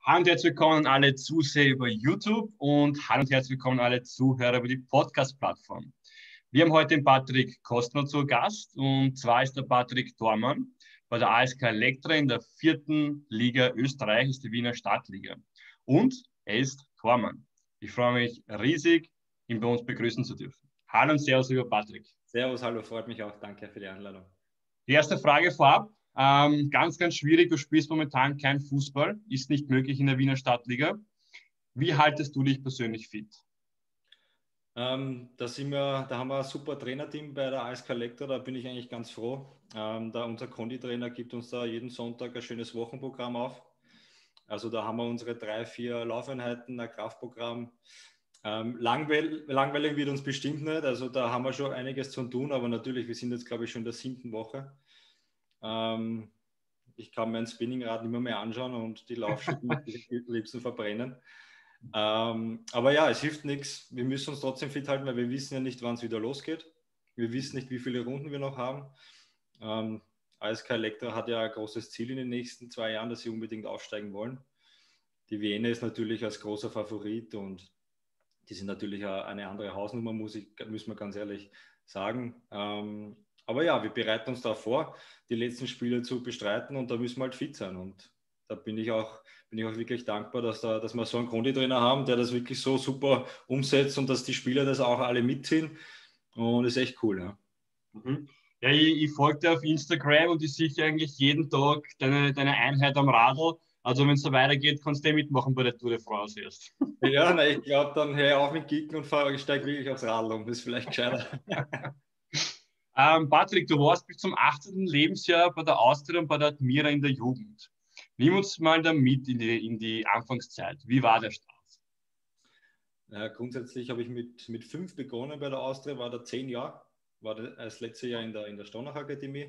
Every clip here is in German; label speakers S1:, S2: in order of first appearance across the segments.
S1: Hallo und herzlich willkommen an alle Zuseher über YouTube und hallo und herzlich willkommen an alle Zuhörer über die Podcast-Plattform. Wir haben heute den Patrick Kostner zu Gast und zwar ist der Patrick Thormann bei der ASK Elektra in der 4. Liga Österreich, ist die Wiener Stadtliga. Und er ist Tormann. Ich freue mich riesig, ihn bei uns begrüßen zu dürfen. Hallo und Servus, lieber Patrick.
S2: Servus, hallo, freut mich auch. Danke für die Einladung.
S1: Die erste Frage vorab. Ganz, ganz schwierig. Du spielst momentan kein Fußball, ist nicht möglich in der Wiener Stadtliga. Wie haltest du dich persönlich fit?
S2: Da haben wir ein super Trainerteam bei der ASK Elektra, da bin ich eigentlich ganz froh. Da unser Konditrainer gibt uns da jeden Sonntag ein schönes Wochenprogramm auf. Also da haben wir unsere 3-4 Laufeinheiten, ein Kraftprogramm. Langweilig wird uns bestimmt nicht, also da haben wir schon einiges zu tun, aber natürlich, wir sind jetzt glaube ich schon in der 7. Woche. Ich kann mein Spinningrad nicht mehr anschauen und die Laufschuhe möchte ich am liebsten verbrennen. Aber ja, es hilft nichts. Wir müssen uns trotzdem fit halten, weil wir wissen ja nicht, wann es wieder losgeht. Wir wissen nicht, wie viele Runden wir noch haben. ASK Elektra hat ja ein großes Ziel in den nächsten 2 Jahren, dass sie unbedingt aufsteigen wollen. Die Vienne ist natürlich als großer Favorit und die sind natürlich eine andere Hausnummer, müssen wir ganz ehrlich sagen. Aber ja, wir bereiten uns da vor, die letzten Spiele zu bestreiten und da müssen wir halt fit sein. Und da bin ich auch wirklich dankbar, dass wir so einen Konditrainer haben, der das wirklich so super umsetzt und dass die Spieler das auch alle mitziehen. Und das ist echt cool. Ja.
S1: Mhm. Ja, ich folge dir auf Instagram und ich sehe eigentlich jeden Tag deine Einheit am Radl. Also wenn es so weitergeht, kannst du mitmachen bei der Tour de France erst.
S2: Ja, na, ich glaube, dann höre ich auf mit Kicken und steige wirklich aufs Radl um. Das ist vielleicht gescheiter.
S1: Patrick, du warst bis zum 18. Lebensjahr bei der Austria und bei der Admira in der Jugend. Nimm uns mal da mit in die Anfangszeit. Wie war der Start?
S2: Ja, grundsätzlich habe ich mit 5 begonnen bei der Austria, war da 10 Jahre, war das letzte Jahr in der Staunacher Akademie.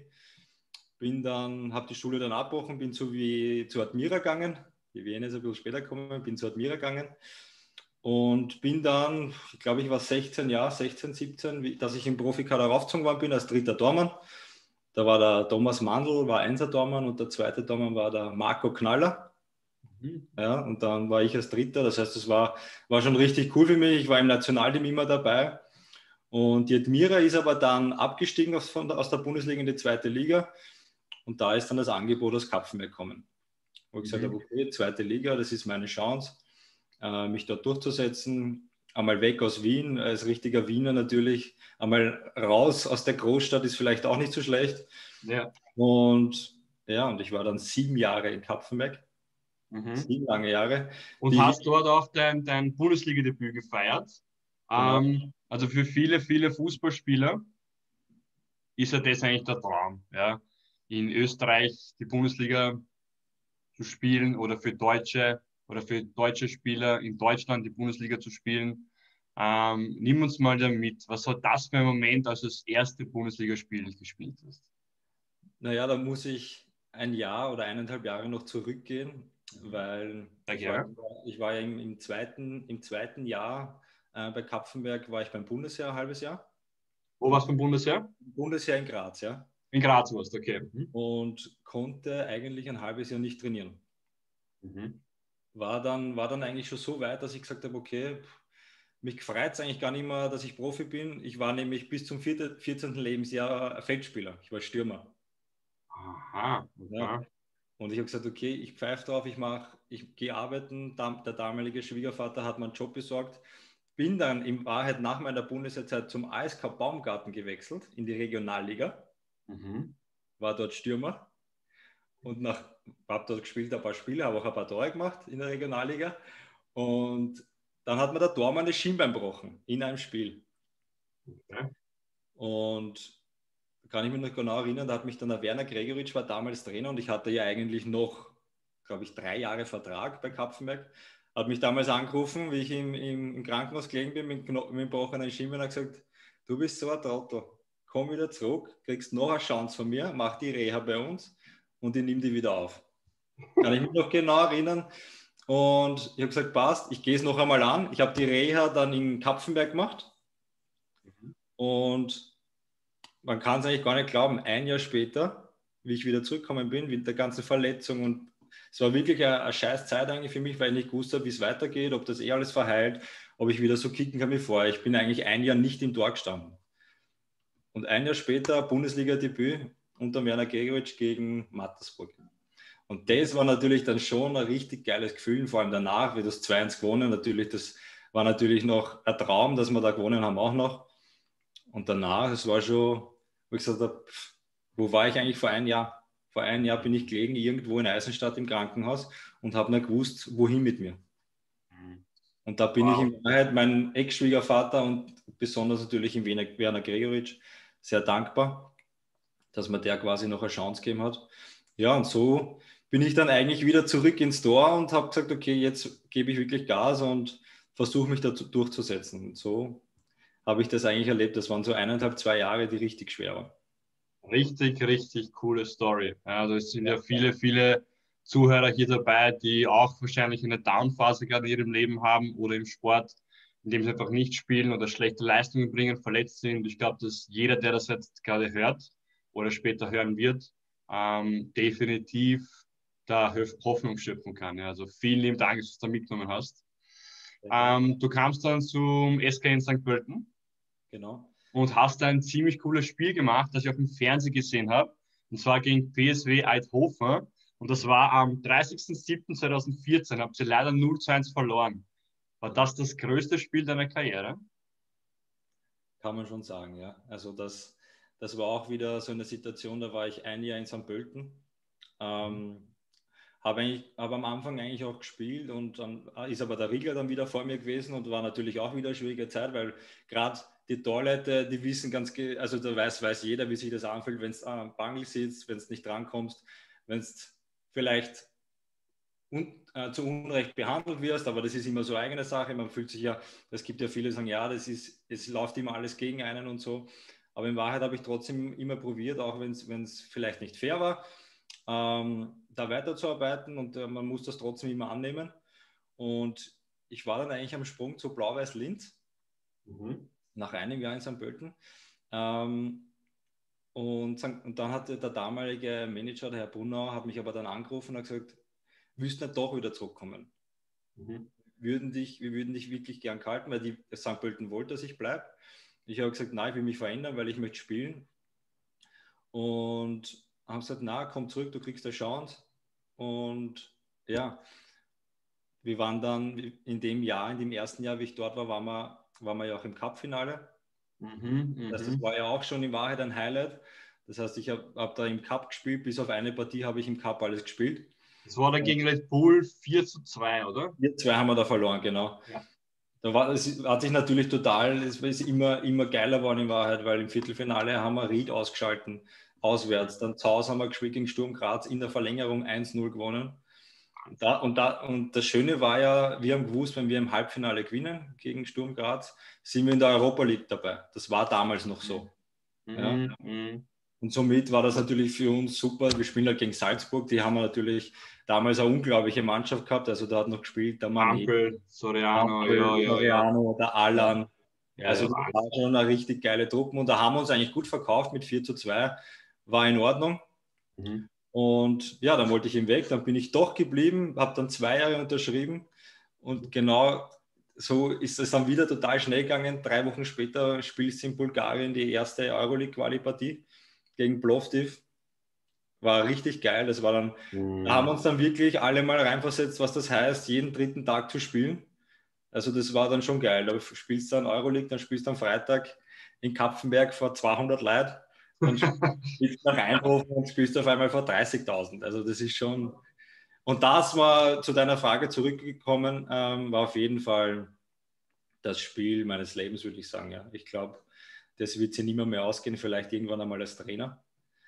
S2: Habe die Schule dann abgebrochen, bin zu Admira gegangen. Die Vienne ist ein bisschen später gekommen, bin zu Admira gegangen. Und bin dann, ich glaube, ich war 16, 17, dass ich im Profikader raufgezogen worden bin als 3. Tormann. Da war der Thomas Mandl, war 1er Tormann und der 2. Tormann war der Marco Knaller. Ja, und dann war ich als 3. Das heißt, das war schon richtig cool für mich. Ich war im Nationalteam immer dabei. Und die Admira ist aber dann abgestiegen aus der Bundesliga in die 2. Liga. Und da ist dann das Angebot aus Kapfenberg gekommen. Wo ich gesagt habe, okay, 2. Liga, das ist meine Chance, mich dort durchzusetzen. Einmal weg aus Wien, als richtiger Wiener natürlich. Einmal raus aus der Großstadt ist vielleicht auch nicht so schlecht.
S1: Ja.
S2: Und ich war dann 7 Jahre in Kapfenberg. 7 lange Jahre.
S1: Und hast dort auch dein Bundesliga-Debüt gefeiert.
S2: Genau.
S1: Also für viele, viele Fußballspieler ist ja das eigentlich der Traum, ja, in Österreich die Bundesliga zu spielen oder für deutsche Spieler in Deutschland die Bundesliga zu spielen. Nimm uns mal da mit. Was hat das für ein Moment, als du das erste Bundesligaspiel gespielt hast?
S2: Naja, da muss ich ein Jahr oder 1,5 Jahre noch zurückgehen, weil ich war ja im zweiten Jahr bei Kapfenberg, war ich beim Bundesheer ein halbes Jahr.
S1: Wo warst du beim Bundesheer?
S2: Bundesheer in Graz, ja.
S1: In Graz warst du, okay.
S2: Und konnte eigentlich ein halbes Jahr nicht trainieren. War dann eigentlich schon so weit, dass ich gesagt habe, okay, mich freut es eigentlich gar nicht mehr, dass ich Profi bin. Ich war nämlich bis zum 14. Lebensjahr Feldspieler. Ich war Stürmer.
S1: Aha.
S2: Ja. Und ich habe gesagt, okay, ich pfeife drauf, ich gehe arbeiten. Der damalige Schwiegervater hat mir einen Job besorgt. Bin dann in Wahrheit nach meiner Bundeswehrzeit zum ASK Baumgarten gewechselt, in die Regionalliga. War dort Stürmer und habe dort gespielt, ein paar Spiele, habe auch ein paar Tore gemacht in der Regionalliga. Und dann hat mir der Tormann das Schienbein gebrochen in einem Spiel. Okay. Und kann ich mich noch genau erinnern, da hat mich dann der Werner Gregoritsch, war damals Trainer und ich hatte ja eigentlich noch, glaube ich, 3 Jahre Vertrag bei Kapfenberg. Hat mich damals angerufen, wie ich im Krankenhaus gelegen bin mit dem gebrochenen Schienbein und gesagt, du bist so ein Trottel, komm wieder zurück, kriegst noch eine Chance von mir, mach die Reha bei uns und ich nehme die wieder auf. Kann ich mich noch genau erinnern. Und ich habe gesagt, passt, ich gehe es noch einmal an. Ich habe die Reha dann in Kapfenberg gemacht und man kann es eigentlich gar nicht glauben, ein Jahr später, wie ich wieder zurückgekommen bin, mit der ganzen Verletzung und es war wirklich eine scheiß Zeit eigentlich für mich, weil ich nicht gewusst habe, wie es weitergeht, ob das alles verheilt, ob ich wieder so kicken kann wie vorher. Ich bin eigentlich ein Jahr nicht im Tor gestanden. Und ein Jahr später Bundesliga-Debüt unter Werner Gregoritsch gegen Mattersburg. Und das war natürlich dann schon ein richtig geiles Gefühl, vor allem danach, wie das 2-1 gewonnen. Natürlich, das war natürlich noch ein Traum, dass wir da gewonnen haben auch noch. Und danach, es war schon, wo ich gesagt habe, wo war ich eigentlich vor einem Jahr? Vor einem Jahr bin ich gelegen, irgendwo in Eisenstadt im Krankenhaus und habe nicht gewusst, wohin mit mir. Und da bin ich in Wahrheit meinem Ex-Schwiegervater und besonders natürlich im Werner Gregoritsch sehr dankbar, dass mir der quasi noch eine Chance gegeben hat. Ja, und so bin ich dann eigentlich wieder zurück ins Tor und habe gesagt, okay, jetzt gebe ich wirklich Gas und versuche mich dazu durchzusetzen. Und so habe ich das eigentlich erlebt. Das waren so 1,5, 2 Jahre, die richtig schwer waren.
S1: Richtig, richtig coole Story. Also es sind ja viele Zuhörer hier dabei, die auch wahrscheinlich eine Downphase gerade in ihrem Leben haben oder im Sport, in dem sie einfach nicht spielen oder schlechte Leistungen bringen, verletzt sind. Ich glaube, dass jeder, der das jetzt gerade hört oder später hören wird, definitiv da Hoffnung schöpfen kann. Ja. Also vielen lieben Dank, dass du es da mitgenommen hast. Du kamst dann zum SK in St. Pölten.
S2: Genau.
S1: Und hast ein ziemlich cooles Spiel gemacht, das ich auch im Fernsehen gesehen habe. Und zwar gegen PSW Eidhofen. Und das war am 30.07.2014. Habt ihr leider 0-1 verloren. War das das größte Spiel deiner Karriere?
S2: Kann man schon sagen, ja. Also das war auch wieder so eine Situation, da war ich ein Jahr in St. Pölten. Habe am Anfang eigentlich auch gespielt und dann ist aber der Riegler dann wieder vor mir gewesen und war natürlich auch wieder eine schwierige Zeit, weil gerade die Torleute, die wissen also da weiß jeder, wie sich das anfühlt, wenn du am Bangel sitzt, wenn du nicht drankommst, wenn du vielleicht zu Unrecht behandelt wirst, aber das ist immer so eigene Sache, man fühlt sich ja, es gibt ja viele, die sagen, ja, es läuft immer alles gegen einen und so, aber in Wahrheit habe ich trotzdem immer probiert, auch wenn es vielleicht nicht fair war, da weiterzuarbeiten und man muss das trotzdem immer annehmen. Und ich war dann eigentlich am Sprung zu Blau-Weiß-Linz nach einem Jahr in St. Pölten. Und dann hat der damalige Manager, der Herr Brunauer, hat mich aber dann angerufen und hat gesagt, willst du nicht doch wieder zurückkommen? Wir würden dich wirklich gern halten, weil die St. Pölten wollte, dass ich bleibe. Ich habe gesagt, nein, ich will mich verändern, weil ich möchte spielen. Und haben gesagt, na, komm zurück, du kriegst eine Chance. Und ja, wir waren dann in dem ersten Jahr, wie ich dort war, waren wir ja auch im Cup-Finale. Das war ja auch schon in Wahrheit ein Highlight. Das heißt, ich habe da im Cup gespielt, bis auf eine Partie habe ich im Cup alles gespielt.
S1: Das war dann gegen Red Bull 4-2, oder?
S2: 4-2 haben wir da verloren, genau. Ja. Das hat sich natürlich total, es ist immer geiler geworden in Wahrheit, weil im Viertelfinale haben wir Ried ausgeschalten, auswärts. Dann zu Hause haben wir gespielt gegen Sturm Graz, in der Verlängerung 1-0 gewonnen. Und das Schöne war ja, wir haben gewusst, wenn wir im Halbfinale gewinnen gegen Sturm Graz, sind wir in der Europa League dabei. Das war damals noch so. Ja. Und somit war das natürlich für uns super. Wir spielen halt gegen Salzburg, die haben wir natürlich damals eine unglaubliche Mannschaft gehabt. Also da hat noch gespielt der
S1: Ampel, Soriano,
S2: der Alan. Ja, also das war schon eine richtig geile Truppe. Und da haben wir uns eigentlich gut verkauft mit 4-2. War in Ordnung. Und ja, dann wollte ich ihm weg. Dann bin ich doch geblieben, habe dann 2 Jahre unterschrieben. Und genau so ist es dann wieder total schnell gegangen. 3 Wochen später spielst du in Bulgarien die erste Euroleague-Quali-Partie gegen Plovdiv. War richtig geil. Das war dann, da haben wir uns dann wirklich alle mal reinversetzt, was das heißt, jeden 3. Tag zu spielen. Also das war dann schon geil. Da spielst du dann Euroleague, dann spielst du am Freitag in Kapfenberg vor 200 Leuten, dann spielst du nach Eindhoven und spielst auf einmal vor 30.000. Also das ist schon... Und das war, zu deiner Frage zurückgekommen, war auf jeden Fall das Spiel meines Lebens, würde ich sagen. Ja. Ich glaube, das wird sich nicht mehr ausgehen, vielleicht irgendwann einmal als Trainer.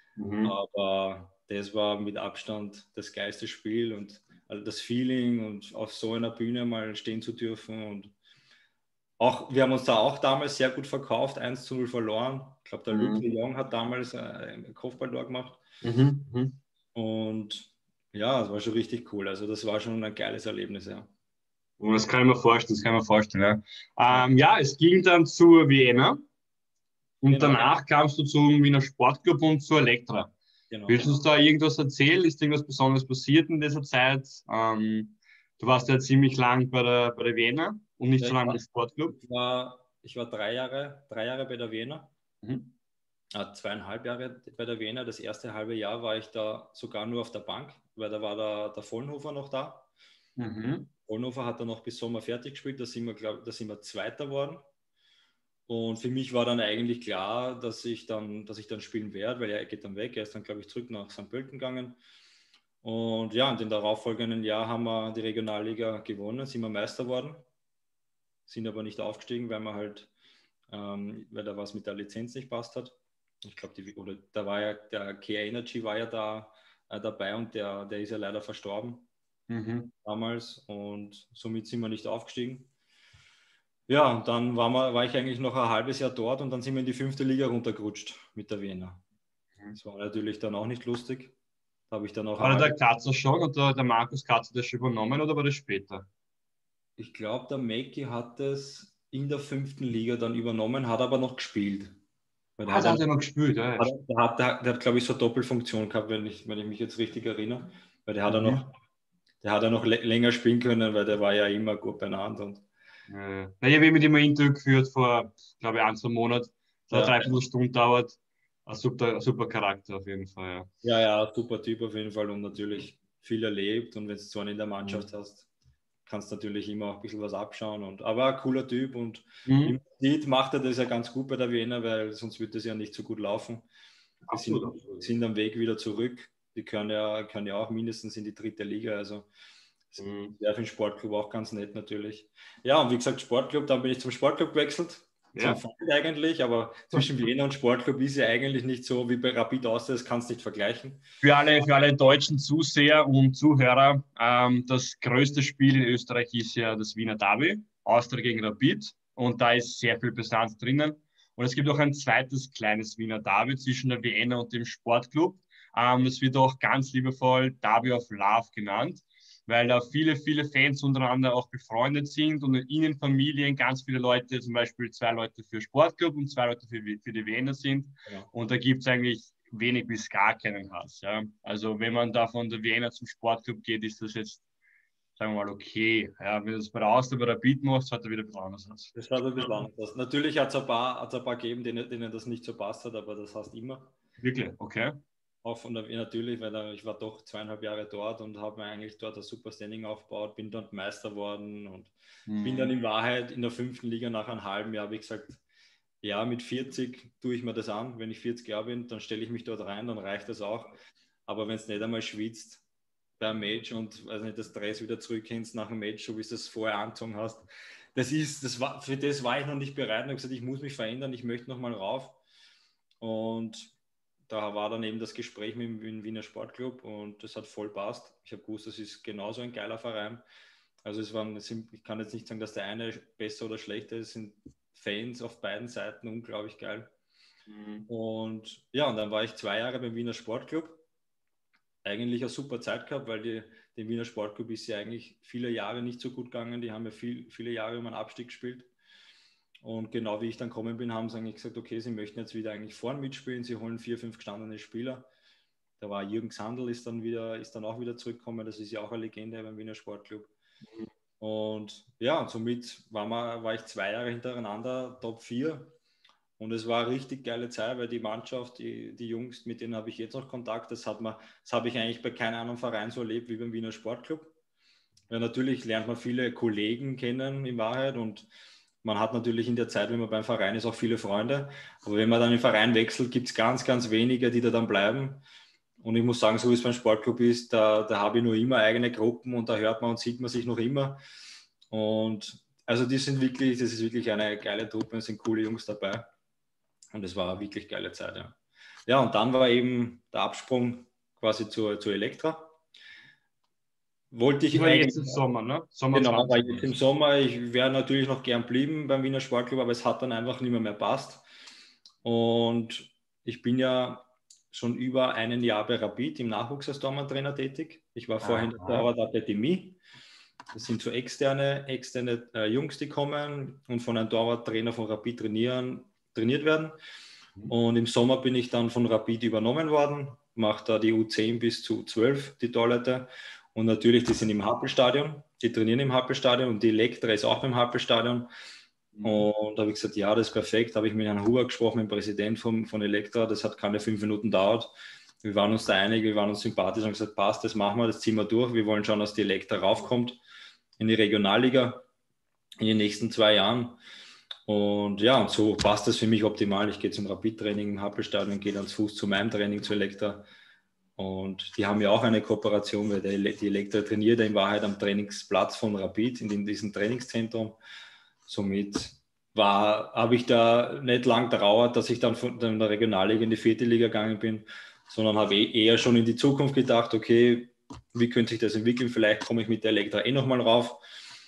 S2: Aber das war mit Abstand das geilste Spiel und das Feeling und auf so einer Bühne mal stehen zu dürfen. Und auch, wir haben uns da auch damals sehr gut verkauft, 1-0 verloren. Ich glaube, der Luc de Jong hat damals ein Kopfballtor gemacht. Und ja, das war schon richtig cool. Also das war schon ein geiles Erlebnis, ja.
S1: Und das kann ich mir vorstellen, Ja. Ja, es ging dann zur Vienna und danach kamst du zum Wiener Sportclub und zur Elektra.
S2: Genau.
S1: Willst du uns da irgendwas erzählen? Ist irgendwas Besonderes passiert in dieser Zeit? Du warst ja ziemlich lang bei der Wiener und nicht
S2: Ja,
S1: so lange im Sportclub.
S2: ich war 3 Jahre bei der Wiener,
S1: Mhm.
S2: 2,5 Jahre bei der Wiener. Das erste halbe Jahr war ich da sogar nur auf der Bank, weil da war der Vollenhofer noch da.
S1: Mhm.
S2: Vollenhofer hat dann noch bis Sommer fertig gespielt, da sind wir Zweiter geworden. Und für mich war dann eigentlich klar, dass ich dann spielen werde, weil er geht dann weg. Er ist dann, glaube ich, zurück nach St. Pölten gegangen. Und ja, in den darauffolgenden Jahr haben wir die Regionalliga gewonnen, sind wir Meister geworden, sind aber nicht aufgestiegen, weil da was mit der Lizenz nicht passt hat. Ich glaube, da war ja der Care Energy war ja da dabei und der ist ja leider verstorben
S1: Mhm.
S2: damals und somit sind wir nicht aufgestiegen. Ja, und dann war ich eigentlich noch ein halbes Jahr dort und dann sind wir in die 5. Liga runtergerutscht mit der Wiener. Das war natürlich dann auch nicht lustig. Da habe ich dann auch
S1: War da der Katzer schon oder der Markus Katzer das schon übernommen oder war das später?
S2: Ich glaube, der Meki hat es in der 5. Liga dann übernommen, hat aber noch gespielt. Weil der
S1: Ah,
S2: hat,
S1: da
S2: ja
S1: hat er noch gespielt, ja.
S2: der hat, glaube ich, so Doppelfunktion gehabt, wenn ich mich jetzt richtig erinnere. Weil
S1: Mhm.
S2: der hat ja noch länger spielen können, weil der war ja immer gut beieinander. Und,
S1: Ja, ich habe mit ihm ein Interview geführt vor, glaube ich, 1, 2 Monaten. Das hat
S2: ja,
S1: 3 Stunden gedauert. Ein super Charakter auf jeden Fall, ja.
S2: ja, super Typ auf jeden Fall und natürlich viel erlebt. Und wenn du so einen in der Mannschaft
S1: Mhm.
S2: hast, kannst du natürlich immer auch ein bisschen was abschauen. Aber ein cooler Typ und wie
S1: Mhm.
S2: man sieht, macht er das ja ganz gut bei der Wiener, weil sonst wird das ja nicht so gut laufen. Die
S1: Absolut, absolut.
S2: sind am Weg wieder zurück. Die können ja auch mindestens in die 3. Liga. Also das
S1: Mhm.
S2: wäre für den Sportclub auch ganz nett natürlich. Ja, und wie gesagt, Sportclub, dann bin ich zum Sportclub gewechselt. Zum
S1: Ja.
S2: Verein eigentlich, aber zwischen Wiener und Sportclub ist ja eigentlich nicht so wie bei Rapid Austria, das kannst du nicht vergleichen.
S1: Für alle deutschen Zuseher und Zuhörer, das größte Spiel in Österreich ist ja das Wiener Derby, Austria gegen Rapid. Und da ist sehr viel Brisanz drinnen. Und es gibt auch ein zweites kleines Wiener Derby zwischen der Wiener und dem Sportclub. Das wird auch ganz liebevoll Derby of Love genannt, weil da viele Fans untereinander auch befreundet sind und in ihren Familien ganz viele Leute, zum Beispiel 2 Leute für Sportclub und 2 Leute für die Wiener sind.
S2: Genau.
S1: Und da gibt es eigentlich wenig bis gar keinen Hass. Ja? Also wenn man da von der Wiener zum Sportclub geht, ist das jetzt, sagen wir mal, okay. Ja, wenn du das bei der Austria, bei der Beat machst, hat er wieder ein bisschen anders aus.
S2: Das war ein bisschen anders. Natürlich hat's ein paar gegeben, denen das nicht so passt hat, aber das heißt immer.
S1: Wirklich, okay.
S2: Auch von der natürlich, weil ich war doch 2,5 Jahre dort und habe mir eigentlich dort ein super Standing aufgebaut, bin dort Meister geworden und bin dann in Wahrheit in der 5. Liga nach einem halben Jahr, wie gesagt, ja, mit 40 tue ich mir das an. Wenn ich 40 Jahre bin, dann stelle ich mich dort rein, dann reicht das auch. Aber wenn es nicht einmal schwitzt beim Match und weiß nicht, das Stress wieder zurückkennst nach dem Match, so wie du es vorher angezogen hast, für das war ich noch nicht bereit und habe gesagt, ich muss mich verändern, ich möchte nochmal rauf. Und da war dann eben das Gespräch mit dem Wiener Sportclub und das hat voll passt. Ich habe gewusst, das ist genauso ein geiler Verein. Also ich kann jetzt nicht sagen, dass der eine besser oder schlechter ist, es sind Fans auf beiden Seiten unglaublich geil.
S1: Mhm.
S2: Und ja, und dann war ich 2 Jahre beim Wiener Sportclub. Eigentlich eine super Zeit gehabt, weil dem Wiener Sportclub ist ja eigentlich viele Jahre nicht so gut gegangen. Die haben ja viele Jahre um einen Abstieg gespielt. Und genau wie ich dann gekommen bin, haben sie eigentlich gesagt, okay, sie möchten jetzt wieder eigentlich vorn mitspielen. Sie holen 4, 5 gestandene Spieler. Da war Jürgen Sandl ist dann auch wieder zurückgekommen. Das ist ja auch eine Legende beim Wiener Sportclub. Und ja, und somit war ich 2 Jahre hintereinander Top 4. Und es war eine richtig geile Zeit, weil die Mannschaft, die Jungs, mit denen habe ich jetzt noch Kontakt. Das habe ich eigentlich bei keinem anderen Verein so erlebt wie beim Wiener Sportclub. Ja, natürlich lernt man viele Kollegen kennen in Wahrheit und man hat natürlich in der Zeit, wenn man beim Verein ist, auch viele Freunde. Aber wenn man dann den Verein wechselt, gibt es ganz wenige, die da dann bleiben. Und ich muss sagen, so wie es beim Sportclub ist, da habe ich nur immer eigene Gruppen und da hört man und sieht man sich noch immer. Und also das ist wirklich eine geile Truppe, es sind coole Jungs dabei. Und es war eine wirklich geile Zeit, ja. Ja, und dann war eben der Absprung quasi zur Elektra. Wollte
S1: Das
S2: ich
S1: war jetzt
S2: eigentlich,
S1: im Sommer, ne? Sommer
S2: genau, war
S1: 20.
S2: jetzt im Sommer, ich wäre natürlich noch gern blieben beim Wiener Sportclub, aber es hat dann einfach nicht mehr passt. Und ich bin ja schon über ein Jahr bei Rapid im Nachwuchs als Torwarttrainer tätig. Ich war vorher in der
S1: Aha.
S2: Torwartakademie. Das sind so externe Jungs, die kommen und von einem Torwarttrainer von Rapid trainiert werden. Und im Sommer bin ich dann von Rapid übernommen worden macht da die U10 bis zu U12, die Torleute. Und natürlich, die sind im Happelstadion, die trainieren im Happelstadion und die Elektra ist auch beim Happelstadion. Und da habe ich gesagt, ja, das ist perfekt. Da habe ich mit Herrn Huber gesprochen, mit dem Präsident von Elektra. Das hat keine 5 Minuten gedauert. Wir waren uns da einig, wir waren uns sympathisch und gesagt, passt, das machen wir, das ziehen wir durch. Wir wollen schauen, dass die Elektra raufkommt in die Regionalliga in den nächsten 2 Jahren. Und ja, und so passt das für mich optimal. Ich gehe zum Rapid-Training im Happelstadion, gehe dann zu Fuß zu meinem Training zu Elektra. Und die haben ja auch eine Kooperation, weil die Elektra trainiert in Wahrheit am Trainingsplatz von Rapid in diesem Trainingszentrum. Somit habe ich da nicht lang trauert, dass ich dann von der Regionalliga in die 4. Liga gegangen bin, sondern habe eher schon in die Zukunft gedacht, okay, wie könnte sich das entwickeln? Vielleicht komme ich mit der Elektra nochmal rauf.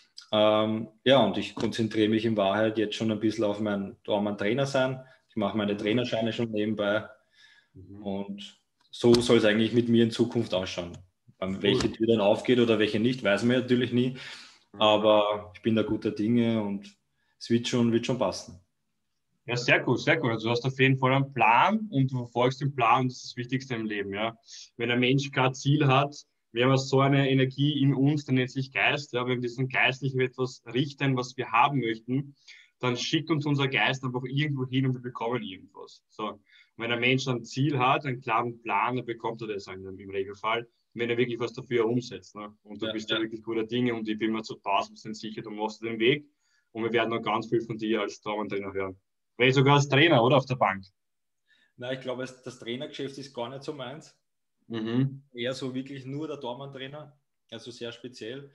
S2: Ja, und ich konzentriere mich in Wahrheit jetzt schon ein bisschen auf mein Trainer sein. Ich mache meine Trainerscheine schon nebenbei. Und so soll es eigentlich mit mir in Zukunft ausschauen. Welche Tür dann aufgeht oder welche nicht, weiß man natürlich nie. Aber ich bin da guter Dinge und es wird schon passen.
S1: Ja, sehr gut, sehr gut. Also du hast auf jeden Fall einen Plan und du verfolgst den Plan, das ist das Wichtigste im Leben. Ja. Wenn ein Mensch kein Ziel hat, wir haben so eine Energie in uns, der nennt sich Geist. Ja, wenn wir diesen geistlichen etwas richten, was wir haben möchten, dann schickt uns unser Geist einfach irgendwo hin und wir bekommen irgendwas. So. Und wenn ein Mensch ein Ziel hat, einen klaren Plan, dann bekommt er das im Regelfall, wenn er wirklich was dafür umsetzt. Ne? Und du bist da wirklich guter Dinge und ich bin mir zu 1000% sicher, du machst den Weg und wir werden noch ganz viel von dir als Traumentrainer hören. Vielleicht sogar als Trainer, oder? Auf der Bank.
S2: Nein, ich glaube, das Trainergeschäft ist gar nicht so meins. Eher so wirklich nur der Tormann-Trainer, also sehr speziell.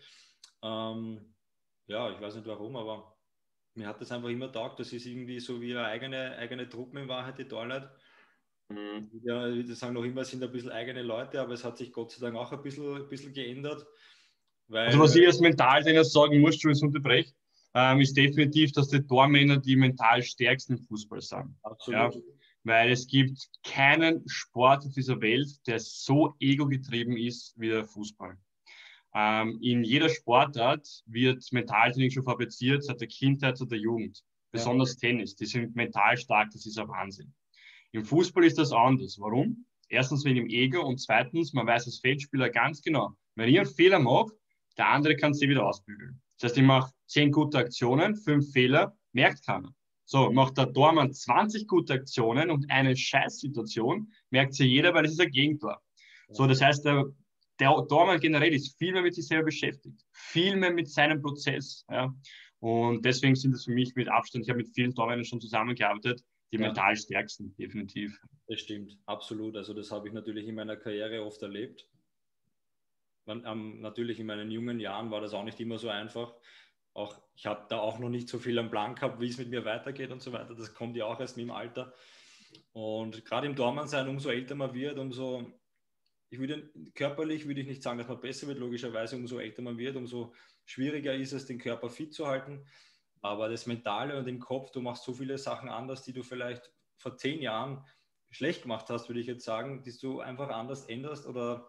S2: Ja, ich weiß nicht warum, aber mir hat das einfach immer taugt. Das ist irgendwie so wie eine eigene Truppe in Wahrheit, die Torleute. Ja, wir sagen noch immer, es sind ein bisschen eigene Leute, aber es hat sich Gott sei Dank auch ein bisschen geändert.
S1: Also was ich als Mentaltrainer sagen muss, Entschuldigung, unterbreche, ist definitiv, dass die Tormänner die mental stärksten im Fußball sind.
S2: Absolut.
S1: Ja? Weil es gibt keinen Sport auf dieser Welt, der so ego-getrieben ist wie der Fußball. In jeder Sportart wird Mentaltraining schon fabriziert, seit der Kindheit, seit der Jugend. Besonders Tennis, die sind mental stark, das ist ein Wahnsinn. Im Fußball ist das anders. Warum? Erstens wegen dem Ego und zweitens, man weiß als Feldspieler ganz genau, wenn ich einen Fehler mache, der andere kann sie wieder ausbügeln. Das heißt, ich mache 10 gute Aktionen, 5 Fehler, merkt keiner. So, macht der Tormann 20 gute Aktionen und eine Scheißsituation, merkt sie jeder, weil es ist ein Gegentor. So, das heißt, der Tormann generell ist viel mehr mit sich selber beschäftigt, viel mehr mit seinem Prozess. Ja. Und deswegen sind das für mich mit Abstand, ich habe mit vielen Tormännern schon zusammengearbeitet, die mental stärksten, definitiv.
S2: Das stimmt, absolut. Also das habe ich natürlich in meiner Karriere oft erlebt. Natürlich in meinen jungen Jahren war das auch nicht immer so einfach. Auch, ich habe da auch noch nicht so viel am Plan gehabt, wie es mit mir weitergeht und so weiter. Das kommt ja auch erst mit dem Alter. Und gerade im Tormann-Sein, umso älter man wird, körperlich würde ich nicht sagen, dass man besser wird, logischerweise, umso älter man wird, umso schwieriger ist es, den Körper fit zu halten. Aber das Mentale und im Kopf, du machst so viele Sachen anders, die du vielleicht vor 10 Jahren schlecht gemacht hast, würde ich jetzt sagen, die du einfach anders änderst oder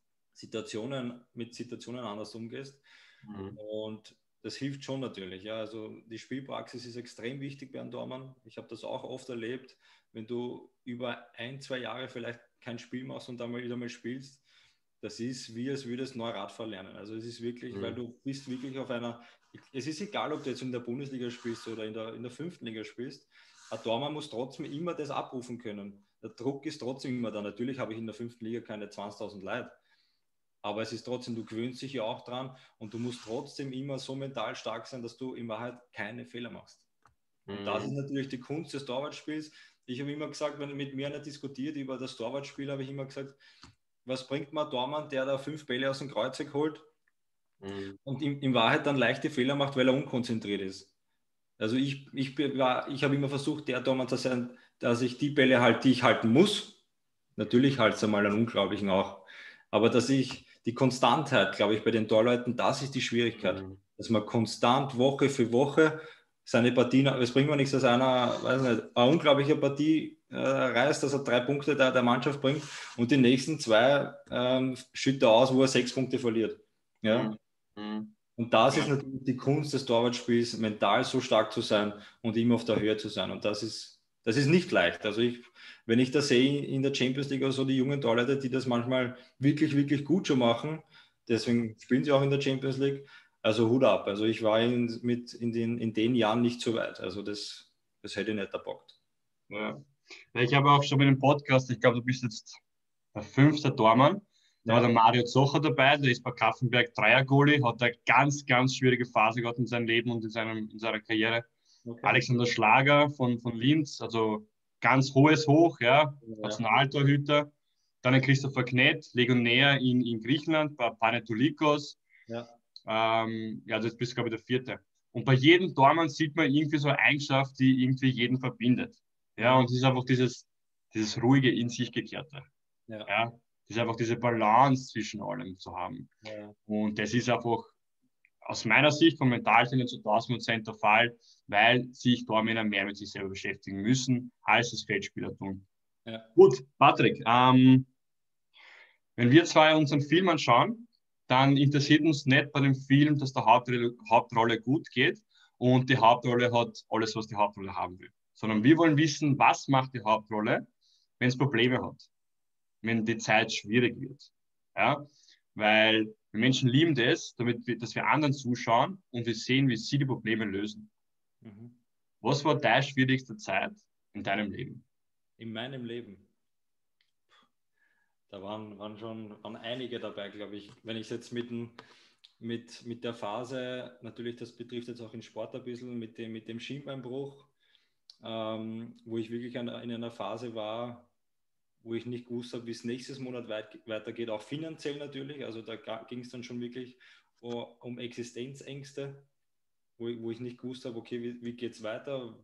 S2: mit Situationen anders umgehst. Und das hilft schon natürlich. Ja. Also die Spielpraxis ist extrem wichtig bei einem Tormann. Ich habe das auch oft erlebt, wenn du über 1-2 Jahre vielleicht kein Spiel machst und dann wieder mal spielst, das ist wie, als würdest du neu Radfahren lernen. Also es ist wirklich, weil du bist wirklich es ist egal, ob du jetzt in der Bundesliga spielst oder in der 5. Liga spielst, ein Tormann muss trotzdem immer das abrufen können. Der Druck ist trotzdem immer da. Natürlich habe ich in der 5. Liga keine 20.000 Leute, aber es ist trotzdem, du gewöhnst dich ja auch dran und du musst trotzdem immer so mental stark sein, dass du in Wahrheit keine Fehler machst. Und das ist natürlich die Kunst des Torwartspiels. Ich habe immer gesagt, wenn mit mir einer diskutiert über das Torwartspiel, habe ich immer gesagt, was bringt man Tormann, der da 5 Bälle aus dem Kreuzeck holt und in Wahrheit dann leichte Fehler macht, weil er unkonzentriert ist. Also ich habe immer versucht, der Tormann zu sein, dass ich die Bälle halte, die ich halten muss. Natürlich halte es einmal einen Unglaublichen auch. Aber dass ich die Konstantheit, glaube ich, bei den Torleuten, das ist die Schwierigkeit. Dass man konstant Woche für Woche seine Partien, es bringt mir nichts, dass einer, weiß nicht, eine unglaubliche Partie reißt, dass er 3 Punkte der Mannschaft bringt und die nächsten 2 schüttet er aus, wo er 6 Punkte verliert. Ja? Und das ist natürlich die Kunst des Torwartspiels, mental so stark zu sein und immer auf der Höhe zu sein. Und das ist Das ist nicht leicht. Also wenn ich das sehe in der Champions League oder so, die jungen Torleute, die das manchmal wirklich, wirklich gut schon machen, deswegen spielen sie auch in der Champions League, also Hut ab. Also ich war in den Jahren nicht so weit. Also das hätte ich nicht erbockt.
S1: Ja. Ich habe auch schon mit dem Podcast, ich glaube, du bist jetzt der 5. Tormann. Da war der Mario Zocher dabei, der ist bei Kaffenberg Dreier-Goalie, hat eine ganz, ganz schwierige Phase gehabt in seinem Leben und in seiner Karriere. Okay. Alexander Schlager von Linz, also ganz hohes Hoch, ja, Nationaltorhüter. Dann ein Christopher Knett, Legionär in Griechenland, bei Panetolikos. Ja. Das bist, glaube ich, der 4. Und bei jedem Tormann sieht man irgendwie so eine Eigenschaft, die irgendwie jeden verbindet. Ja, und es ist einfach dieses ruhige, in sich gekehrte. Ja. Das ist einfach diese Balance zwischen allem zu haben. Ja. Und das ist einfach aus meiner Sicht vom Mentaltraining zu 1000% der Fall, weil sich Tormänner mehr mit sich selber beschäftigen müssen, als das Feldspieler tun. Ja. Gut, Patrick, wenn wir zwei unseren Film anschauen, dann interessiert uns nicht bei dem Film, dass der Hauptrolle gut geht und die Hauptrolle hat alles, was die Hauptrolle haben will. Sondern wir wollen wissen, was macht die Hauptrolle, wenn es Probleme hat, wenn die Zeit schwierig wird. Ja? Weil wir Menschen lieben das, dass wir anderen zuschauen und wir sehen, wie sie die Probleme lösen. Mhm. Was war deine schwierigste Zeit in deinem Leben?
S2: In meinem Leben? Da waren einige dabei, glaube ich. Wenn ich jetzt mit der Phase, natürlich, das betrifft jetzt auch den Sport ein bisschen, mit dem Schienbeinbruch, wo ich wirklich in einer Phase war, wo ich nicht gewusst habe, wie es nächstes Monat weitergeht, auch finanziell natürlich. Also da ging es dann schon wirklich um Existenzängste, wo ich nicht gewusst habe, okay, wie geht es weiter?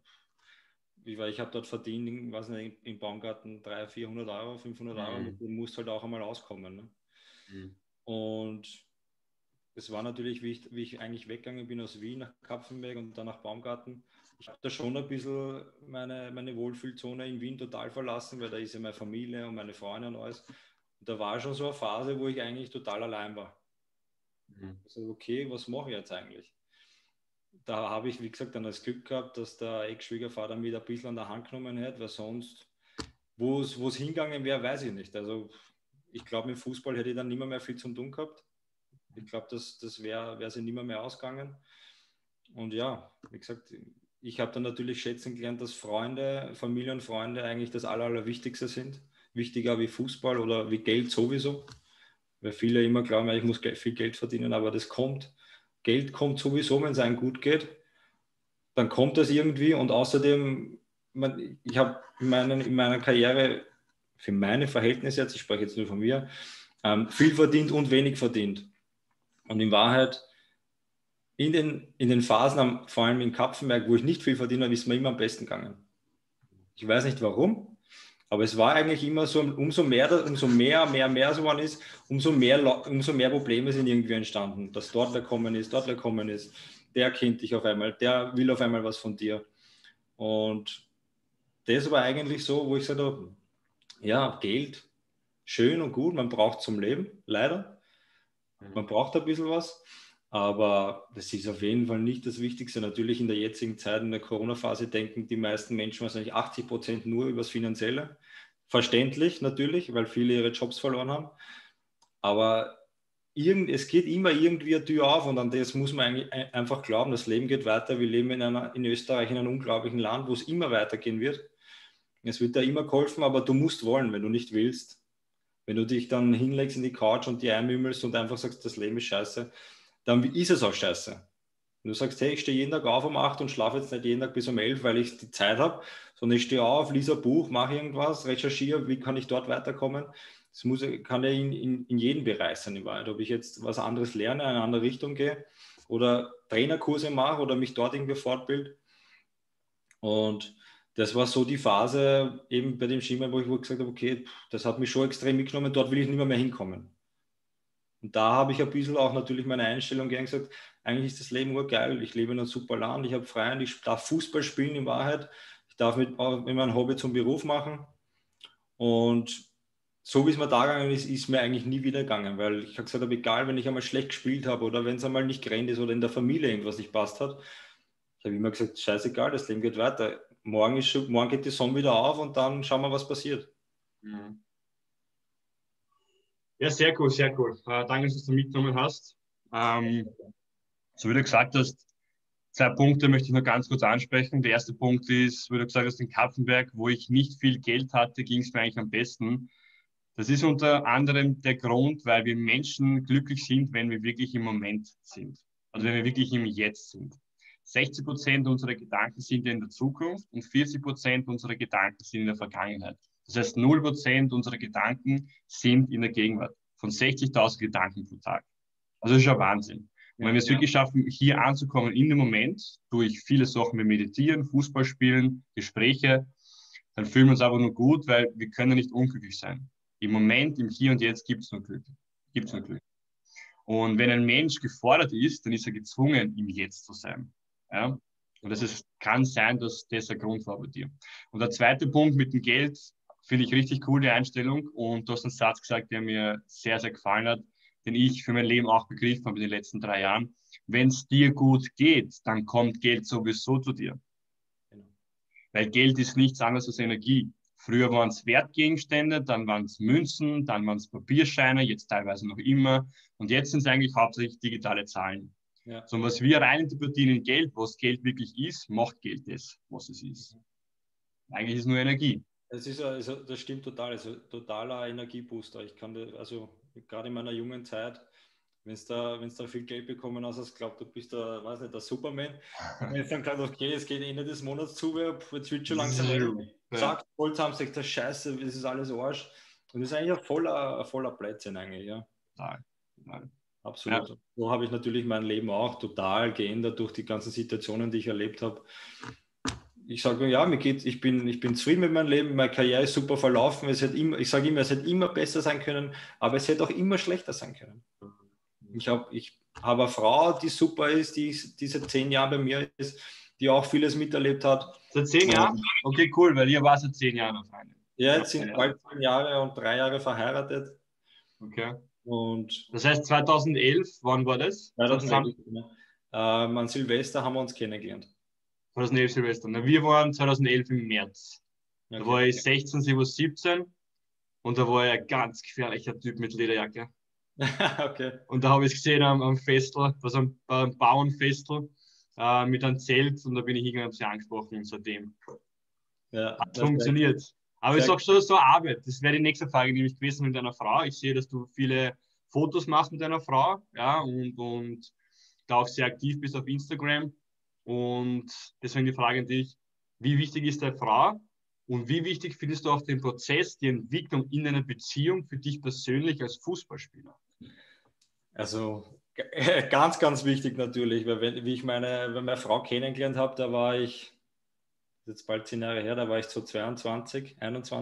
S2: Ich habe dort verdient, weiß nicht, im Baumgarten 300, 400 Euro, 500 Euro, mit dem musst halt auch einmal auskommen. Ne? Mhm. Und es war natürlich, wie ich eigentlich weggegangen bin aus Wien nach Kapfenberg und dann nach Baumgarten. Ich habe da schon ein bisschen meine Wohlfühlzone in Wien total verlassen, weil da ist ja meine Familie und meine Freunde und alles. Und da war schon so eine Phase, wo ich eigentlich total allein war. Mhm. Also okay, was mache ich jetzt eigentlich? Da habe ich, wie gesagt, dann das Glück gehabt, dass der Ex-Schwiegervater mich ein bisschen an der Hand genommen hat, weil sonst, wo es hingegangen wäre, weiß ich nicht. Also ich glaube, mit Fußball hätte ich dann nicht mehr viel zu tun gehabt. Ich glaube, das wäre sie nicht mehr ausgegangen. Und ja, wie gesagt, ich habe dann natürlich schätzen gelernt, dass Familie und Freunde eigentlich das Allerwichtigste sind. Wichtiger wie Fußball oder wie Geld sowieso. Weil viele immer glauben, ich muss viel Geld verdienen, aber das kommt. Geld kommt sowieso, wenn es einem gut geht. Dann kommt das irgendwie und außerdem, ich habe in meiner Karriere, für meine Verhältnisse jetzt, ich spreche jetzt nur von mir, viel verdient und wenig verdient. Und in Wahrheit, in den Phasen, vor allem in Kapfenberg, wo ich nicht viel verdient habe, ist mir immer am besten gegangen. Ich weiß nicht warum, aber es war eigentlich immer so, umso mehr so geworden ist, umso mehr Probleme sind irgendwie entstanden. Dass dort wer kommen ist, der kennt dich auf einmal, der will auf einmal was von dir. Und das war eigentlich so, wo ich gesagt habe, ja, Geld, schön und gut, man braucht zum Leben, leider. Man braucht ein bisschen was, aber das ist auf jeden Fall nicht das Wichtigste. Natürlich in der jetzigen Zeit, in der Corona-Phase, denken die meisten Menschen wahrscheinlich 80% nur über das Finanzielle. Verständlich natürlich, weil viele ihre Jobs verloren haben. Aber es geht immer irgendwie eine Tür auf und an das muss man eigentlich einfach glauben. Das Leben geht weiter. Wir leben in Österreich in einem unglaublichen Land, wo es immer weitergehen wird. Es wird da immer geholfen, aber du musst wollen. Wenn du nicht willst, wenn du dich dann hinlegst in die Couch und die einmümmelst und einfach sagst, das Leben ist scheiße, dann ist es auch scheiße. Wenn du sagst, hey, ich stehe jeden Tag auf um 8 und schlafe jetzt nicht jeden Tag bis um 11, weil ich die Zeit habe, sondern ich stehe auf, lese ein Buch, mache irgendwas, recherchiere, wie kann ich dort weiterkommen. Das kann ja in jedem Bereich sein, in Wahrheit. Ob ich jetzt was anderes lerne, in eine andere Richtung gehe oder Trainerkurse mache oder mich dort irgendwie fortbilde. Und das war so die Phase eben bei dem Skimann, wo ich gesagt habe, okay, das hat mich schon extrem mitgenommen, dort will ich nicht mehr hinkommen. Und da habe ich ein bisschen auch natürlich meine Einstellung gesagt, eigentlich ist das Leben urgeil, ich lebe in einem super Land, ich habe Freiheit, ich darf Fußball spielen in Wahrheit, ich darf mit meinem Hobby zum Beruf machen. Und so wie es mir da gegangen ist mir eigentlich nie wieder gegangen, weil ich habe gesagt, egal, wenn ich einmal schlecht gespielt habe oder wenn es einmal nicht gerannt ist oder in der Familie irgendwas nicht passt hat, ich habe immer gesagt, scheißegal, das Leben geht weiter. morgen geht die Sonne wieder auf und dann schauen wir, was passiert.
S1: Mhm. Ja, sehr cool, sehr cool. Danke, dass du mitgenommen hast. So wie du gesagt hast, 2 Punkte möchte ich noch ganz kurz ansprechen. Der erste Punkt ist, wie du gesagt hast, in Kapfenberg, wo ich nicht viel Geld hatte, ging es mir eigentlich am besten. Das ist unter anderem der Grund, weil wir Menschen glücklich sind, wenn wir wirklich im Moment sind. Also wenn wir wirklich im Jetzt sind. 60% unserer Gedanken sind in der Zukunft und 40% unserer Gedanken sind in der Vergangenheit. Das heißt, 0% unserer Gedanken sind in der Gegenwart. Von 60.000 Gedanken pro Tag. Also das ist ja Wahnsinn. Und wenn wir es wirklich schaffen, hier anzukommen in dem Moment, durch viele Sachen wie Meditieren, Fußball spielen, Gespräche, dann fühlen wir uns aber nur gut, weil wir können nicht unglücklich sein. Im Moment, im Hier und Jetzt gibt es nur Glück. Gibt's nur Glück. Und wenn ein Mensch gefordert ist, dann ist er gezwungen, im Jetzt zu sein. Ja? Und kann sein, dass das ein Grund war bei dir. Und der zweite Punkt mit dem Geld finde ich richtig cool, die Einstellung. Und du hast einen Satz gesagt, der mir sehr, sehr gefallen hat, den ich für mein Leben auch begriffen habe in den letzten 3 Jahren. Wenn es dir gut geht, dann kommt Geld sowieso zu dir. Weil Geld ist nichts anderes als Energie. Früher waren es Wertgegenstände, dann waren es Münzen, dann waren es Papierscheine, jetzt teilweise noch immer. Und jetzt sind es eigentlich hauptsächlich digitale Zahlen. Ja. So, was wir reininterpretieren in Geld, was Geld wirklich ist, macht Geld das, was es ist. Eigentlich ist es nur Energie.
S2: Das stimmt total. Also totaler Energiebooster. Ich kann also gerade in meiner jungen Zeit, wenn du da viel Geld bekommen hast, hast glaubt, du bist der, weiß nicht, der Superman. Und wenn du dann gesagt, okay, es geht Ende des Monats zu, jetzt wird schon langsam zack, voll zusammen, sagt der Scheiße, das ist alles Arsch. Und das ist eigentlich ein voller Blödsinn eigentlich, ja. Total. Absolut. Ja. So habe ich natürlich mein Leben auch total geändert durch die ganzen Situationen, die ich erlebt habe. Ich sage, ja, ich bin zufrieden mit meinem Leben, meine Karriere ist super verlaufen. Ich sage immer, es hätte immer besser sein können, aber es hätte auch immer schlechter sein können. Ich habe eine Frau, die super ist, die seit 10 Jahren bei mir ist, die auch vieles miterlebt hat.
S1: Seit 10 Jahren? Okay, cool, weil ihr war seit 10 Jahren auf einem.
S2: Ja, jetzt sind bald 10 Jahre und 3 Jahre verheiratet.
S1: Okay.
S2: Und
S1: das heißt 2011, wann war das?
S2: 2011, an Silvester haben wir uns kennengelernt.
S1: 2011 Silvester. Na, wir waren 2011 im März. Okay. Da war ich 16, sie war 17 und da war ich ein ganz gefährlicher Typ mit Lederjacke.
S2: Okay.
S1: Und da habe ich es gesehen am Festel, beim Bauernfestel mit einem Zelt und da bin ich hingegangen und habe sie angesprochen und seitdem. Ja, das funktioniert. Aber ich sage schon, so Arbeit. Das wäre die nächste Frage nämlich gewesen mit deiner Frau. Ich sehe, dass du viele Fotos machst mit deiner Frau, ja, und da auch sehr aktiv bist auf Instagram. Und deswegen die Frage an dich, wie wichtig ist deine Frau und wie wichtig findest du auch den Prozess, die Entwicklung in einer Beziehung für dich persönlich als Fußballspieler?
S2: Also ganz, ganz wichtig natürlich, weil wie ich meine Frau kennengelernt habe, da war ich, jetzt bald 10 Jahre her, da war ich so 22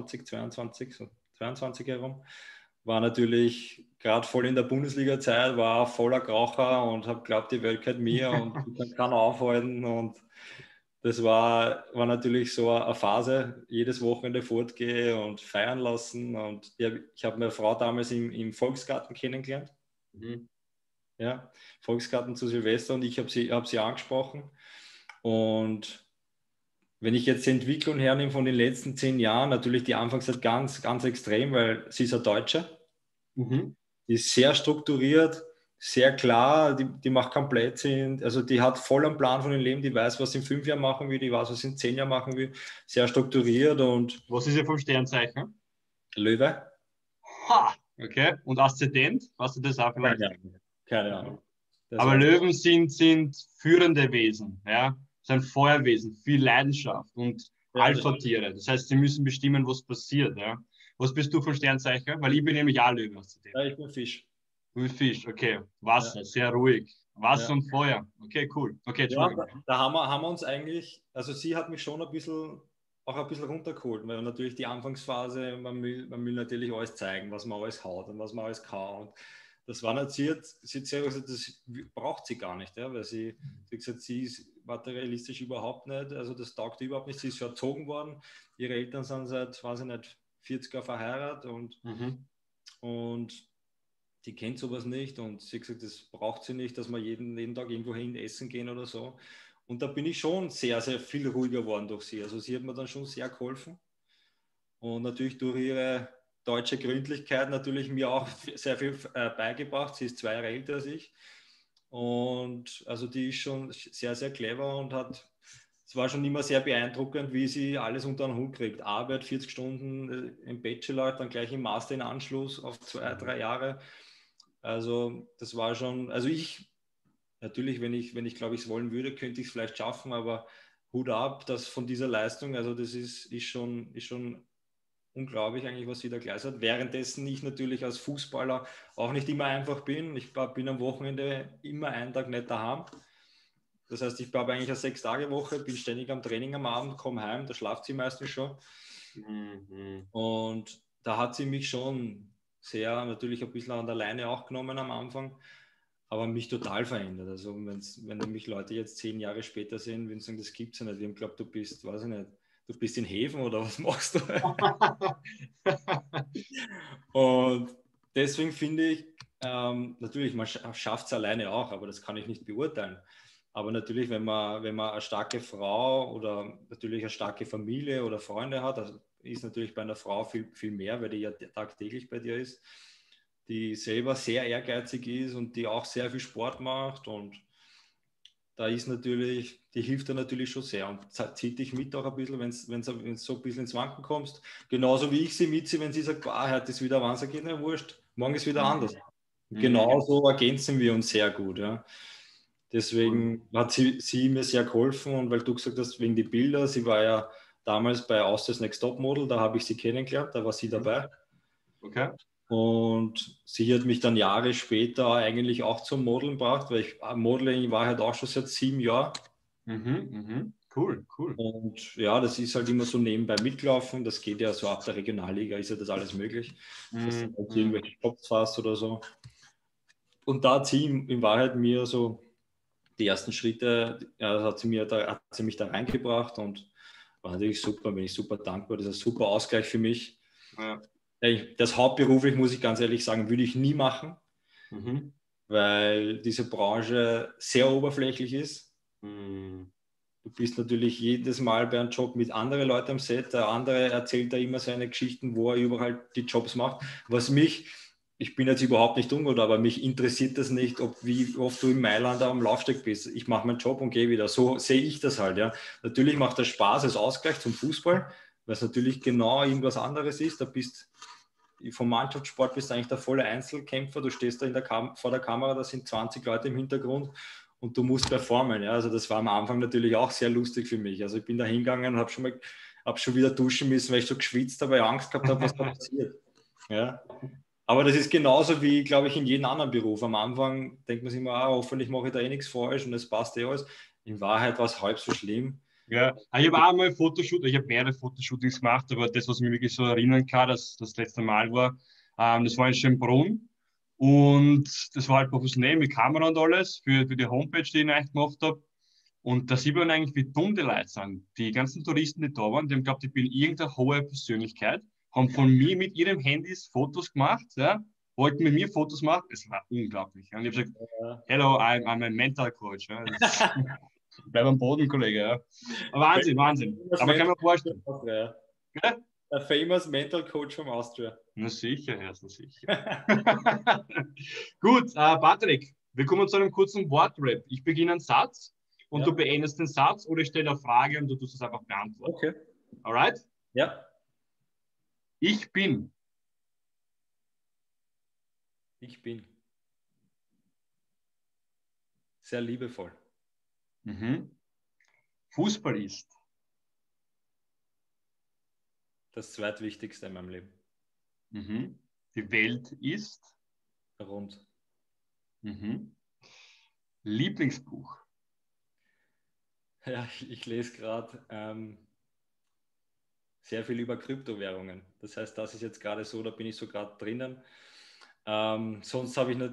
S2: herum. War natürlich gerade voll in der Bundesliga-Zeit, war voller Kraucher und habe geglaubt, die Welt gehört mir und ich kann keiner aufhalten. Und das war natürlich so eine Phase, jedes Wochenende fortgehe und feiern lassen. Und ich habe meine Frau damals im Volksgarten kennengelernt. Mhm. Ja, Volksgarten zu Silvester und ich habe sie angesprochen. Und wenn ich jetzt die Entwicklung hernehme von den letzten 10 Jahren, natürlich die Anfangszeit ganz, ganz extrem, weil sie ist eine Deutsche. Mhm. Die ist sehr strukturiert, sehr klar, die macht keinen Blödsinn. Also die hat voll einen Plan von ihrem Leben, die weiß, was sie in 5 Jahren machen will, die weiß, was sie in 10 Jahren machen will. Sehr strukturiert und...
S1: Was ist ihr vom Sternzeichen?
S2: Löwe.
S1: Ha! Okay. Und Aszendent? Weißt du das auch vielleicht?
S2: Keine Ahnung.
S1: Aber Löwen sind führende Wesen, ja. Sind Feuerwesen, viel Leidenschaft und Alpha-Tiere. Das heißt, sie müssen bestimmen, was passiert, ja. Was bist du für Sternzeichen? Weil ich bin nämlich auch Löwe.
S2: Ja, ich bin Fisch.
S1: Du bist Fisch, okay. Wasser, sehr ruhig. Wasser und Feuer. Okay, cool. Okay,
S2: Entschuldigung. Ja, da haben wir uns eigentlich, also sie hat mich schon ein bisschen runtergeholt, weil natürlich die Anfangsphase, man will natürlich alles zeigen, was man alles haut und was man alles kann. Und das war nicht, sie hat selber gesagt, das braucht sie gar nicht, ja, weil sie gesagt, sie ist materialistisch überhaupt nicht, also das taugt überhaupt nicht, sie ist schon erzogen worden, ihre Eltern sind seit, weiß ich nicht, 40 Jahren verheiratet und die kennt sowas nicht und sie hat gesagt, das braucht sie nicht, dass wir jeden Tag irgendwo hin essen gehen oder so. Und da bin ich schon sehr, sehr viel ruhiger geworden durch sie. Also sie hat mir dann schon sehr geholfen. Und natürlich durch ihre deutsche Gründlichkeit natürlich mir auch sehr viel beigebracht. Sie ist 2 Jahre älter als ich. Und also die ist schon sehr, sehr clever und es war schon immer sehr beeindruckend, wie sie alles unter den Hut kriegt. Arbeit, 40 Stunden im Bachelor, dann gleich im Master in Anschluss auf 2, 3 Jahre. Also das war schon, also natürlich, wenn ich glaube ich es wollen würde, könnte ich es vielleicht schaffen, aber Hut ab, das von dieser Leistung, also das ist schon unglaublich eigentlich, was sie da geleistet hat. Währenddessen ich natürlich als Fußballer auch nicht immer einfach bin. Ich bin am Wochenende immer einen Tag nicht daheim. Das heißt, ich habe eigentlich eine 6-Tage-Woche, bin ständig am Training am Abend, komme heim, da schlaft sie meistens schon.
S1: Mhm.
S2: Und da hat sie mich schon sehr natürlich ein bisschen an der Leine auch genommen am Anfang, aber mich total verändert. Also wenn mich Leute jetzt 10 Jahre später sehen, würden sie sagen, das gibt es ja nicht. Wir haben geglaubt, du bist, weiß ich nicht, du bist in Häfen oder was machst du? Und deswegen finde ich, natürlich, man schafft es alleine auch, aber das kann ich nicht beurteilen. Aber natürlich, wenn man eine starke Frau oder natürlich eine starke Familie oder Freunde hat, das ist natürlich bei einer Frau viel, viel mehr, weil die ja tagtäglich bei dir ist, die selber sehr ehrgeizig ist und die auch sehr viel Sport macht und da ist natürlich, die hilft dir natürlich schon sehr und zieht dich mit auch ein bisschen, wenn du so ein bisschen ins Wanken kommst. Genauso wie ich sie mitziehe, wenn sie sagt, heute ist wieder Wahnsinn, geht nicht wurscht, morgen ist wieder anders. Genauso ergänzen wir uns sehr gut. Ja. Deswegen hat sie mir sehr geholfen und weil du gesagt hast, wegen die Bilder, sie war ja damals bei Austria's Next Top Model, da habe ich sie kennengelernt, da war sie dabei.
S1: Okay.
S2: Und sie hat mich dann Jahre später eigentlich auch zum Modeln gebracht, weil Modeling war halt auch schon seit 7 Jahren.
S1: Cool, cool.
S2: Und ja, das ist halt immer so nebenbei mitlaufen. Das geht ja so ab der Regionalliga, ist ja das alles möglich. Dass du halt irgendwelche Jobs hast oder so. Und da hat sie in Wahrheit mir so die ersten Schritte, ja, hat sie mich da reingebracht und war natürlich super, bin ich super dankbar. Das ist ein super Ausgleich für mich.
S1: Ja.
S2: Das hauptberuflich, muss ich ganz ehrlich sagen, würde ich nie machen, weil diese Branche sehr oberflächlich ist. Du bist natürlich jedes Mal bei einem Job mit anderen Leuten am Set. Der andere erzählt da immer seine Geschichten, wo er überall die Jobs macht. Ich bin jetzt überhaupt nicht ungut, aber mich interessiert das nicht, wie oft du in Mailand am Laufsteg bist. Ich mache meinen Job und gehe wieder. So sehe ich das halt. Ja. Natürlich macht das Spaß als Ausgleich zum Fußball, weil es natürlich genau irgendwas anderes ist. Vom Mannschaftssport bist du eigentlich der volle Einzelkämpfer. Du stehst da vor der Kamera, da sind 20 Leute im Hintergrund und du musst performen. Ja? Also das war am Anfang natürlich auch sehr lustig für mich. Also ich bin da hingegangen und habe schon wieder duschen müssen, weil ich so geschwitzt habe, weil ich Angst gehabt habe, was da passiert. Ja? Aber das ist genauso wie, glaube ich, in jedem anderen Beruf. Am Anfang denkt man sich immer, hoffentlich mache ich da eh nichts falsch und es passt eh alles. In Wahrheit war es halb so schlimm.
S1: Ja, ich habe auch mal ich habe mehrere Fotoshootings gemacht, aber das, was mich wirklich so erinnern kann, dass das letzte Mal war, das war in Schönbrunn und das war halt professionell mit Kamera und alles für die Homepage, die ich eigentlich gemacht habe. Und da sieht man eigentlich, wie dumm die Leute sind. Die ganzen Touristen, die da waren, die haben geglaubt, ich bin irgendeine hohe Persönlichkeit, haben von mir mit ihren Handys Fotos gemacht, ja, wollten mit mir Fotos machen. Es war unglaublich. Ja. Und ich habe gesagt, hello, I'm a mental coach. Ja. Bleib am Boden, Kollege. Ja. Wahnsinn, Wahnsinn. Aber kann man vorstellen.
S2: Ja? Der famous Mental Coach from Austria.
S1: Na sicher, Herr, na sicher. Gut, Patrick, wir kommen zu einem kurzen Wortrap. Ich beginne einen Satz und du beendest den Satz oder ich stelle eine Frage und du tust es einfach beantworten.
S2: Okay.
S1: Alright?
S2: Ja.
S1: Ich bin.
S2: Ich bin. Sehr liebevoll.
S1: Fußball ist.
S2: Das zweitwichtigste in meinem Leben.
S1: Die Welt ist.
S2: Rund.
S1: Lieblingsbuch.
S2: Ja, ich lese gerade sehr viel über Kryptowährungen. Das heißt, das ist jetzt gerade so, da bin ich so gerade drinnen. Sonst habe ich nicht,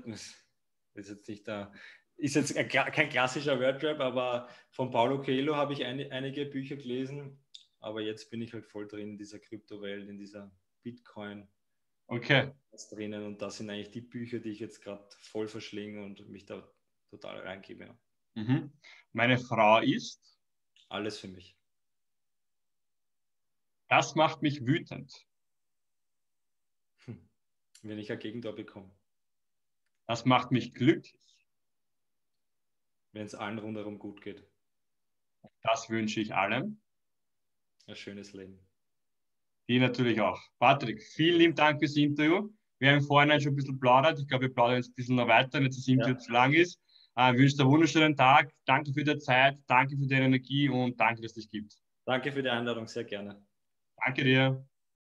S2: ist jetzt kein klassischer Wordrap, aber von Paulo Coelho habe ich einige Bücher gelesen. Aber jetzt bin ich halt voll drin in dieser Kryptowelt, in dieser Bitcoin.
S1: Okay.
S2: Drinnen und das sind eigentlich die Bücher, die ich jetzt gerade voll verschlinge und mich da total reingebe.
S1: Mhm. Meine Frau ist,
S2: Alles für mich.
S1: das macht mich wütend.
S2: Wenn ich ein Gegentor bekomme.
S1: Das macht mich glücklich.
S2: Wenn es allen rundherum gut geht.
S1: Das wünsche ich allen.
S2: Ein schönes Leben.
S1: Die natürlich auch. Patrick, vielen lieben Dank fürs Interview. Wir haben vorhin schon ein bisschen plaudert. Ich glaube, wir plaudern jetzt ein bisschen noch weiter, nicht dass das Interview zu lang ist. Ich wünsche dir einen wunderschönen Tag. Danke für die Zeit, danke für deine Energie und danke, dass es dich gibt.
S2: Danke für die Einladung, sehr gerne.
S1: Danke dir.